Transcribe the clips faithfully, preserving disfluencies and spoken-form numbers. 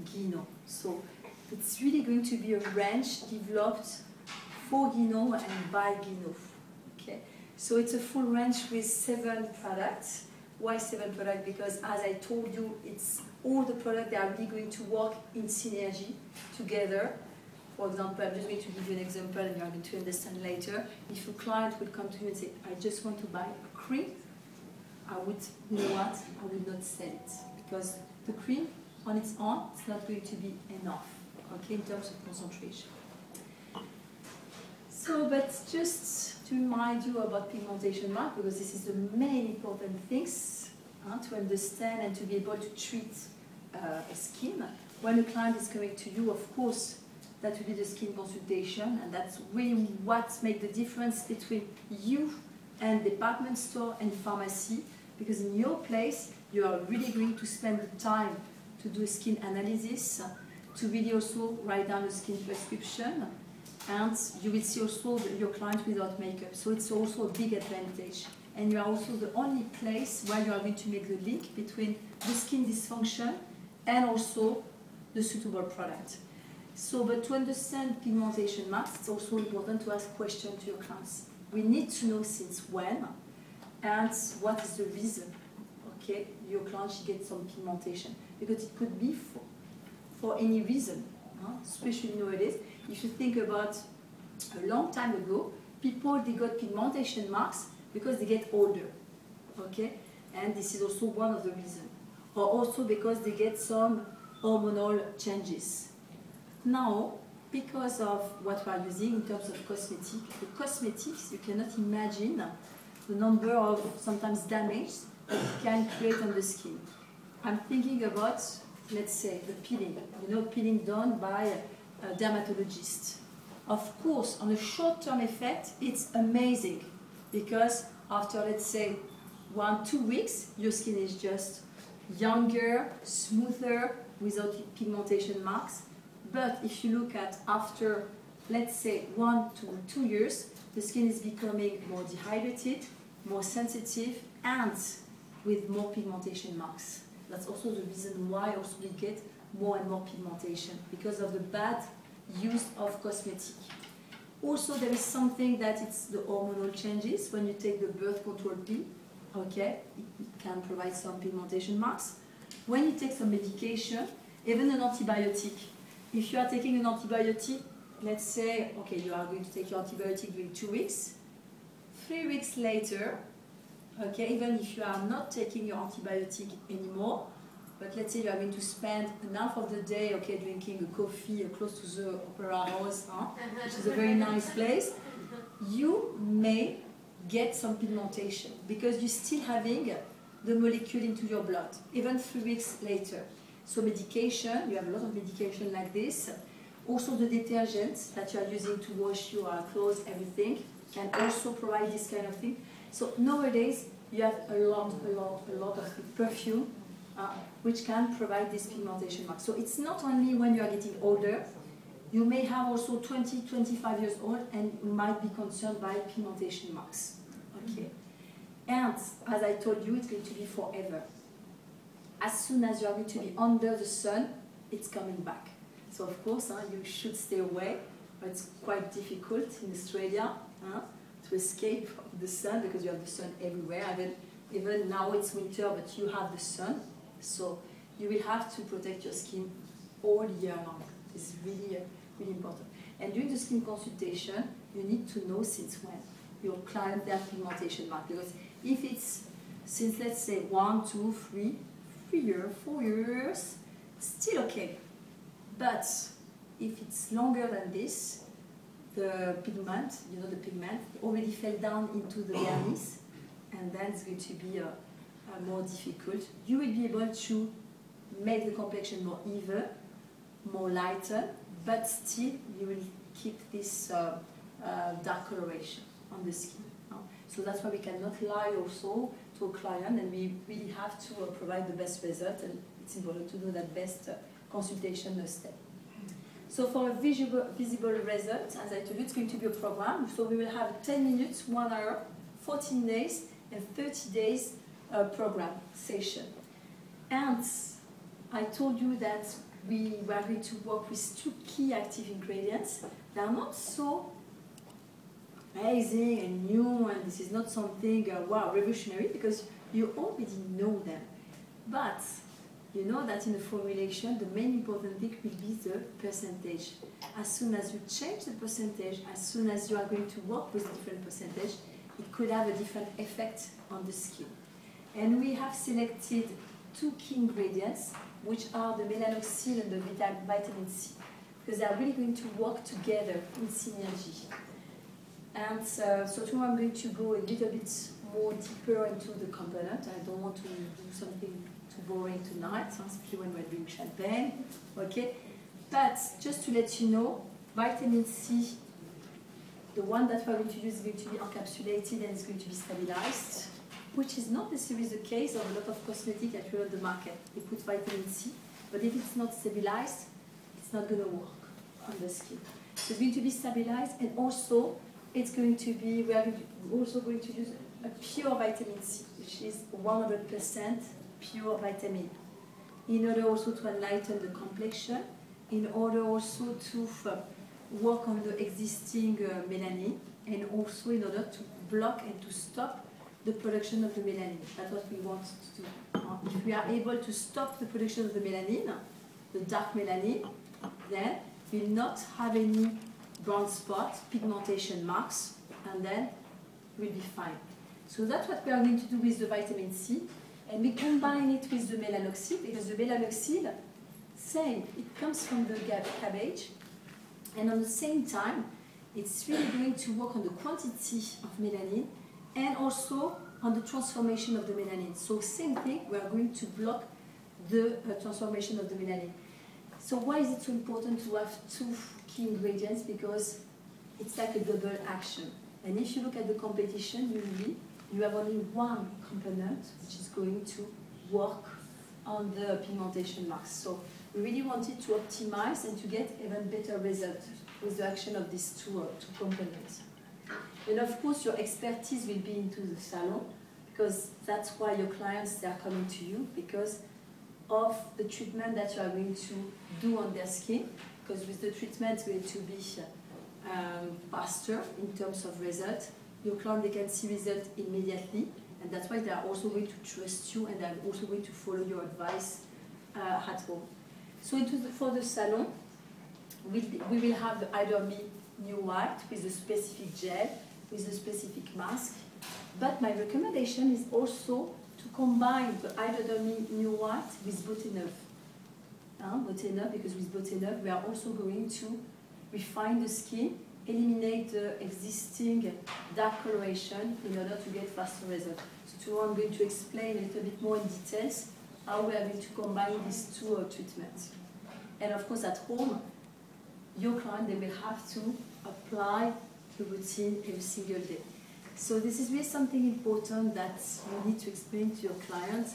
Guinot. So it's really going to be a range developed for Guinot and by Guinot. Okay? So it's a full range with seven products. Why seven products? Because as I told you, it's all the products that are really going to work in synergy together. For example, I'm just going to give you an example and you're going to understand later. If a client would come to you and say, I just want to buy a cream, I would, you know what, I would not sell it. Because the cream on its own, it's not going to be enough, okay, in terms of concentration. So, but just to remind you about pigmentation mark, because this is the main important things uh, to understand and to be able to treat uh, a skin. When a client is coming to you, of course, that will be the skin consultation, and that's really what makes the difference between you and department store and pharmacy, because in your place, you are really going to spend the time to do a skin analysis, to really also write down a skin prescription, and you will see also the, your client without makeup. So it's also a big advantage. And you are also the only place where you are going to make the link between the skin dysfunction and also the suitable product. So, but to understand pigmentation marks, it's also important to ask questions to your clients. We need to know since when and what is the reason, okay, your client should get some pigmentation. Because it could be for, for any reason, huh? Especially nowadays. If you think about a long time ago, people, they got pigmentation marks because they get older, okay? And this is also one of the reasons. Or also because they get some hormonal changes. Now, because of what we are using in terms of cosmetics, the cosmetics, you cannot imagine the number of sometimes damage that it can create on the skin. I'm thinking about, let's say, the peeling. You know, peeling done by a dermatologist. Of course, on a short-term effect, it's amazing because after, let's say, one, two weeks, your skin is just younger, smoother, without pigmentation marks. But if you look at after, let's say, one to two years, the skin is becoming more dehydrated, more sensitive, and with more pigmentation marks. That's also the reason why also we get more and more pigmentation, because of the bad use of cosmetic. Also, there is something that it's the hormonal changes. When you take the birth control pill, okay, it can provide some pigmentation marks. When you take some medication, even an antibiotic, if you are taking an antibiotic, let's say, okay, you are going to take your antibiotic during two weeks, three weeks later, okay, even if you are not taking your antibiotic anymore, but let's say you are going to spend enough of the day, okay, drinking a coffee close to the Opera House, huh, which is a very nice place, you may get some pigmentation because you're still having the molecule into your blood, even three weeks later. So medication, you have a lot of medication like this. Also the detergents that you are using to wash your clothes, everything, can also provide this kind of thing. So nowadays, you have a lot, a lot, a lot of perfume uh, which can provide this pigmentation mark. So it's not only when you are getting older, you may have also twenty, twenty-five years old and you might be concerned by pigmentation marks. Okay. And as I told you, it's going to be forever. As soon as you are going to be under the sun, it's coming back. So of course, uh, you should stay away, but it's quite difficult in Australia uh, to escape the sun because you have the sun everywhere. Even, even now it's winter, but you have the sun. So you will have to protect your skin all year long. It's really, uh, really important. And during the skin consultation, you need to know since when your client has pigmentation mark. Because if it's since, let's say, one, two, three, three years, four years, still okay. But if it's longer than this, the pigment, you know, the pigment already fell down into the dermis, and then it's going to be uh, uh, more difficult. You will be able to make the complexion more even, more lighter, but still you will keep this uh, uh, dark coloration on the skin. Uh, so that's why we cannot lie also to a client, and we really have to uh, provide the best result, and it's important to do that best uh, consultation step. So for a visible, visible result, as I told you, it's going to be a program. So we will have ten minutes, one hour, fourteen days, and thirty days uh, program session. And I told you that we are going to work with two key active ingredients. They are not so amazing and new, and this is not something, uh, wow, revolutionary, because you already know them. But you know that in the formulation, the main important thing will be the percentage. As soon as you change the percentage, as soon as you are going to work with a different percentage, it could have a different effect on the skin. And we have selected two key ingredients, which are the melanoxyl and the vitamin C, because they are really going to work together in synergy. And uh, so tomorrow I'm going to go a little bit more deeper into the component. I don't want to do something too boring tonight, especially when we're doing champagne, okay? But just to let you know, vitamin C, the one that we're going to use is going to be encapsulated and is going to be stabilized, which is not necessarily the case of a lot of cosmetics that you on the market. They put vitamin C, but if it's not stabilized, it's not going to work on the skin. So it's going to be stabilized, and also it's going to be, we are also going to use a pure vitamin C, which is one hundred percent pure vitamin, in order also to enlighten the complexion, in order also to uh, work on the existing uh, melanin, and also in order to block and to stop the production of the melanin. That's what we want to do. Uh, if we are able to stop the production of the melanin, the dark melanin, then we'll not have any brown spots, pigmentation marks, and then we'll be fine. So that's what we are going to do with the vitamin C, and we combine it with the melanoxyl, because the melanoxyl, same, it comes from the cabbage, and at the same time, it's really going to work on the quantity of melanin and also on the transformation of the melanin. So same thing, we are going to block the uh, transformation of the melanin. So why is it so important to have two key ingredients? Because it's like a double action. And if you look at the competition, usually you have only one component which is going to work on the pigmentation marks. So we really wanted to optimize and to get even better results with the action of these two, uh, two components. And of course, your expertise will be into the salon, because that's why your clients, they are coming to you, because of the treatment that you are going to do on their skin, because with the treatment it's going to be um, faster in terms of result. Your client, they can see results immediately, and that's why they are also going to trust you, and they are also going to follow your advice uh, at home. So into the, for the salon, we, we will have the Hydermi New White with a specific gel, with a specific mask. But my recommendation is also to combine the Hydermi New White with Beauté Neuve. Uh, Beauté Neuve, because with Beauté Neuve, we are also going to refine the skin, eliminate the existing dark coloration in order to get faster results. So tomorrow I'm going to explain a little bit more in details how we are going to combine these two uh, treatments. And of course at home, your client, they will have to apply the routine every single day. So this is really something important that you need to explain to your clients,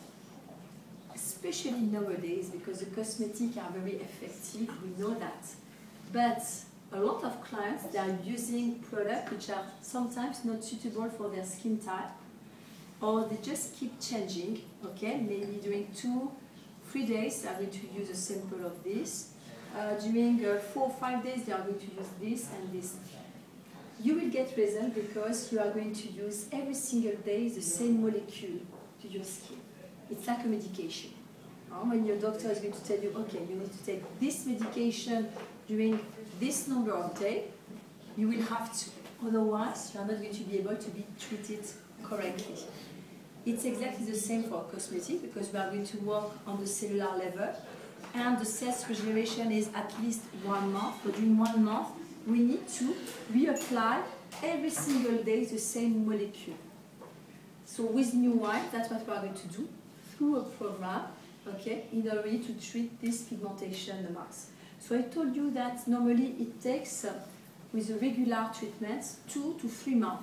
especially nowadays, because the cosmetics are very effective, we know that. But a lot of clients, they are using products which are sometimes not suitable for their skin type, or they just keep changing, okay? Maybe during two, three days, they are going to use a sample of this. Uh, during uh, four or five days, they are going to use this and this. You will get results because you are going to use every single day the same molecule to your skin. It's like a medication. Uh, when your doctor is going to tell you, okay, you need to take this medication during this number of days, you will have to. Otherwise, you are not going to be able to be treated correctly. It's exactly the same for cosmetics, because we are going to work on the cellular level, and the cells regeneration is at least one month. But during one month, we need to reapply every single day the same molecule. So with New White, that's what we are going to do through a program, okay, in order to treat this pigmentation marks. So I told you that normally it takes, uh, with a regular treatment, two to three months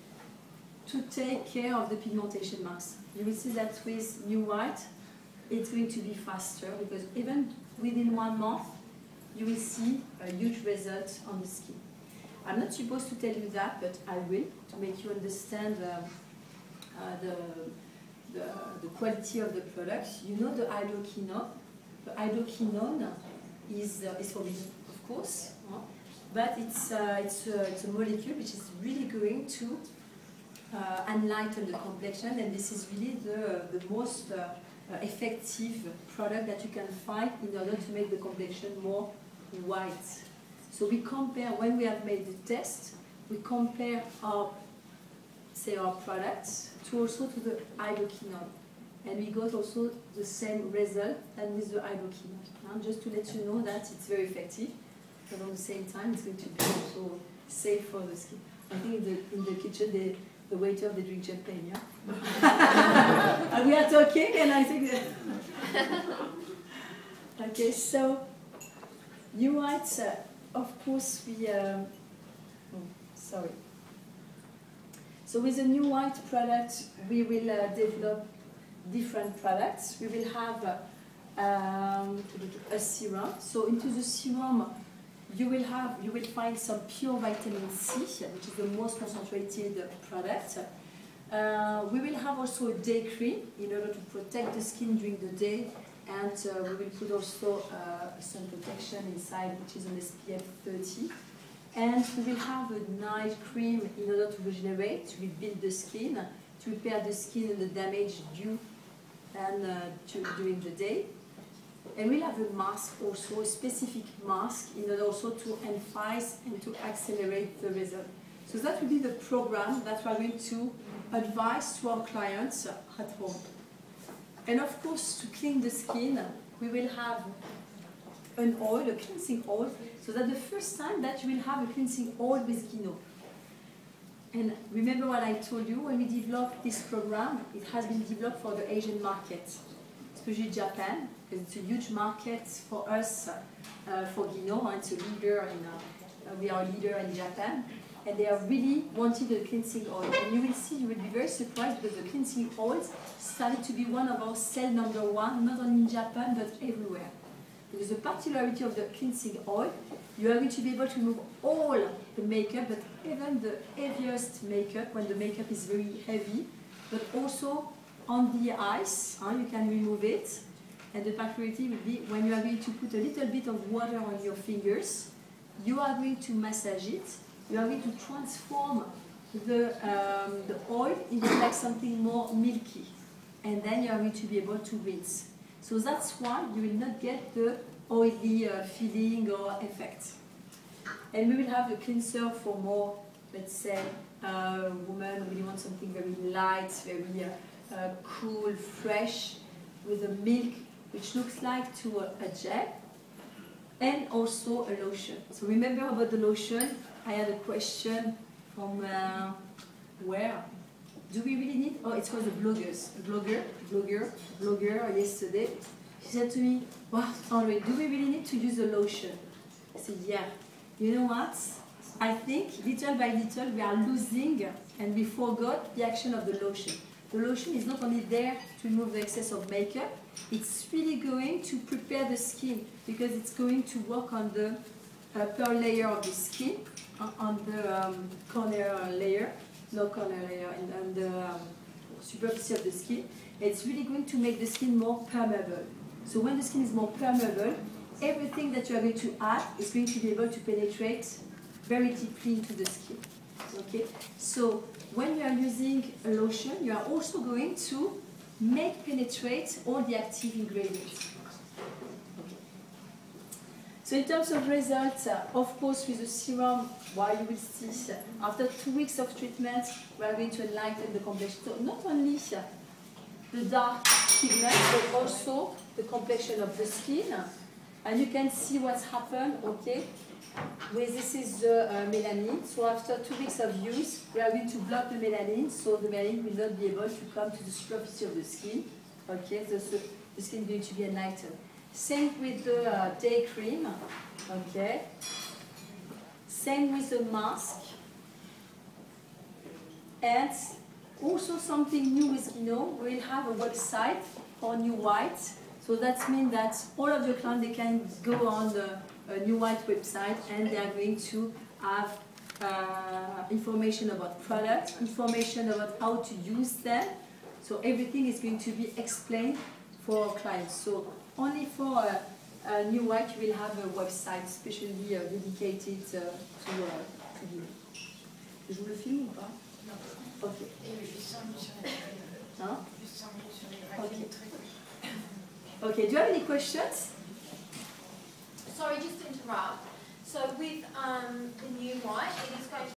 to take care of the pigmentation marks. You will see that with New White, it's going to be faster, because even within one month, you will see a huge result on the skin. I'm not supposed to tell you that, but I will, to make you understand uh, uh, the, the, the quality of the product. You know the hydroquinone, the hydroquinone is, uh, is forbidden, of course, huh? But it's, uh, it's, uh, it's a molecule which is really going to uh, enlighten the complexion, and this is really the, the most uh, uh, effective product that you can find in order to make the complexion more white. So we compare, when we have made the test, we compare our, say, our products to also to the hydroquinone. And we got also the same result than with the hydroquinone. And just to let you know that it's very effective, but at the same time it's going to be also safe for the skin. I think in the, in the kitchen, they, the waiter, they drink champagne, yeah? And we are talking, and I think that... Okay, so, new whites, uh, of course, we... Um, oh, sorry. So with the new white product, we will uh, develop different products. We will have uh, um, a serum. So into the serum, you will have, you will find some pure vitamin C, which is the most concentrated product. Uh, we will have also a day cream in order to protect the skin during the day, and uh, we will put also uh, sun protection inside, which is an S P F thirty. And we will have a night cream in order to regenerate, to rebuild the skin, to repair the skin and the damage due and uh, to, during the day. And we'll have a mask also, a specific mask, in order also to emphasize and to accelerate the result. So that will be the program that we are going to advise to our clients at home. And of course, to clean the skin, we will have an oil, a cleansing oil, so that the first time that you will have a cleansing oil with Guinot. And remember what I told you, when we developed this program, it has been developed for the Asian market, especially Japan, because it's a huge market for us, uh, for Guinot, and it's a leader in, uh, we are a leader in Japan, and they are really wanting a cleansing oil. And you will see, you will be very surprised, because the cleansing oils started to be one of our sell number one, not only in Japan, but everywhere. Because the particularity of the cleansing oil, you are going to be able to remove all the makeup, but even the heaviest makeup, when the makeup is very heavy, but also on the eyes, huh, you can remove it. And the particularity will be when you are going to put a little bit of water on your fingers, you are going to massage it, you are going to transform the, um, the oil into like something more milky. And then you are going to be able to rinse. So that's why you will not get the oily uh, feeling or effect. And we will have the cleanser for more, let's say, uh, women really want something very light, very uh, uh, cool, fresh, with a milk, which looks like to a, a gel, and also a lotion. So remember about the lotion, I had a question from uh, where? Do we really need, oh, it was a bloggers, a blogger, blogger, blogger yesterday. She said to me, wow, Henri, do we really need to use a lotion? I said, yeah. You know what? I think little by little we are losing and we forgot the action of the lotion. The lotion is not only there to remove the excess of makeup, it's really going to prepare the skin, because it's going to work on the upper layer of the skin, on the um, corner layer, no corner layer, and on the um, superficie of the skin. It's really going to make the skin more permeable. So when the skin is more permeable, everything that you are going to add is going to be able to penetrate very deeply into the skin. Okay? So when you are using a lotion, you are also going to make penetrate all the active ingredients. Okay. So in terms of results, uh, of course with the serum, while you will see, uh, after two weeks of treatment, we are going to enlighten the complexion. So not only uh, the dark pigment, but also the complexion of the skin. And you can see what's happened, okay? Where this is the uh, melanin. So after two weeks of use, we are going to block the melanin, so the melanin will not be able to come to the superficie of the skin. Okay, so, so the skin is going to be enlightened. Same with the uh, day cream. Okay. Same with the mask. And also something new with Guinot, we will have a website for New White. So that means that all of your clients, they can go on the uh, New White website, and they are going to have uh, information about products, information about how to use them. So everything is going to be explained for our clients. So only for uh, uh, New White, you will have a website specially uh, dedicated uh, to, uh, to you. Je vous le filme ou pas? Non. Ok. Et juste cinq minutes sur les Hein? Juste cinq minutes sur les Okay. très quick. Okay, do you have any questions? Sorry, just to interrupt. So with um, the New White, it is going to